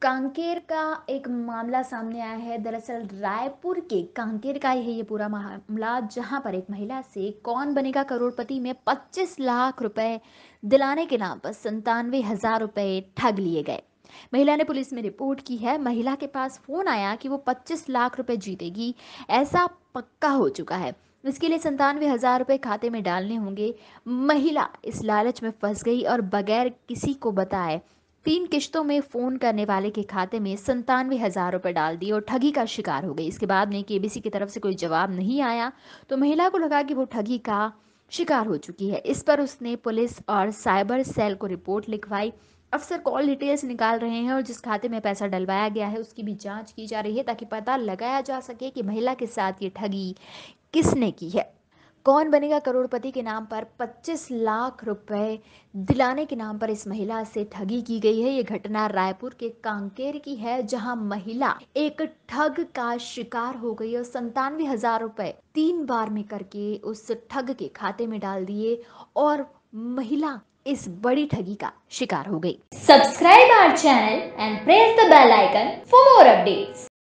कांकेर का एक मामला सामने आया है। दरअसल रायपुर के कांकेर का ही है ये पूरा मामला, जहां पर एक महिला से कौन बनेगा करोड़पति में 25 लाख रुपए दिलाने के नाम पर 97,000 रुपए ठग लिए गए। महिला ने पुलिस में रिपोर्ट की है। महिला के पास फोन आया कि वो 25 लाख रुपए जीतेगी, ऐसा पक्का हो चुका है। इसके लिए 97,000 रुपए खाते में डालने होंगे। महिला इस लालच में फंस गई और बगैर किसी को बताए 3 किश्तों में फोन करने वाले के खाते में 97,000 रुपए डाल दिए और ठगी का शिकार हो गई। इसके बाद में केबीसी की तरफ से कोई जवाब नहीं आया, तो महिला को लगा कि वो ठगी का शिकार हो चुकी है। इस पर उसने पुलिस और साइबर सेल को रिपोर्ट लिखवाई। अफसर कॉल डिटेल्स निकाल रहे हैं और जिस खाते में पैसा डलवाया गया है उसकी भी जांच की जा रही है, ताकि पता लगाया जा सके कि महिला के साथ ये ठगी किसने की है। कौन बनेगा करोड़पति के नाम पर 25 लाख रुपए दिलाने के नाम पर इस महिला से ठगी की गई है। ये घटना रायपुर के कांकेर की है, जहां महिला एक ठग का शिकार हो गई और 97,000 रुपए 3 बार में करके उस ठग के खाते में डाल दिए और महिला इस बड़ी ठगी का शिकार हो गई। Subscribe our channel and press the bell icon for more updates.